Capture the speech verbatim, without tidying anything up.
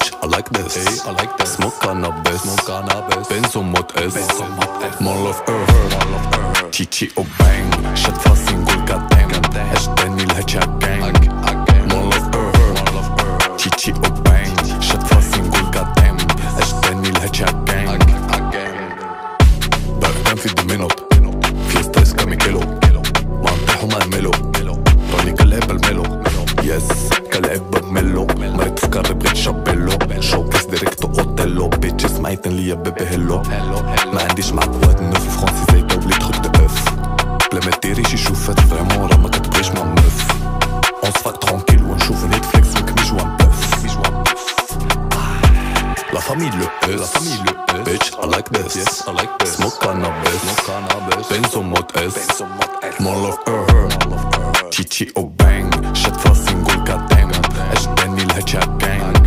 bitch, I like this. Hey, I like this. Smoke cannabis, smoke cannabis. Benzo mod S, Benzo mod S. Mall of Earth, Mall of Earth. Chichi o bang, شد فاسي نقول goddamn. اجداني الهجا gang. Mall of Earth, Mall of Earth. Chichi o bang, شد فاسي نقول goddamn. اجداني الهجا gang. بقدام في الدومينوت، في ستريس كامي كيلو. ما نطيحو ما نملو، راني كالعب الميلو. يس كالعب بملو، مريت في كاري بغيت شابيلو. شوكيس ديريكتو اوتيلو، بيتشي سمعيتن ليا بيبي هيلو. ما عنديش معاك واد نوف فرونسي زي دولي تخوك دو اف. بلا ما ديري شي شوفات فريمون راه ما كتبغيش مع مف. اون سفاك ترونكيل ونشوفو نيتفليكس ونكمي جوان بوف. La famille le S, la famille le S. Bitch, I like this, yes, I like this. Smoke cannabis, smoke cannabis. Benzo mod S, Benzo mod S. Mall of Earth, Mall of Earth. Chichi o bang, شد فاسي نقول goddamn. اجداني الهجا gang.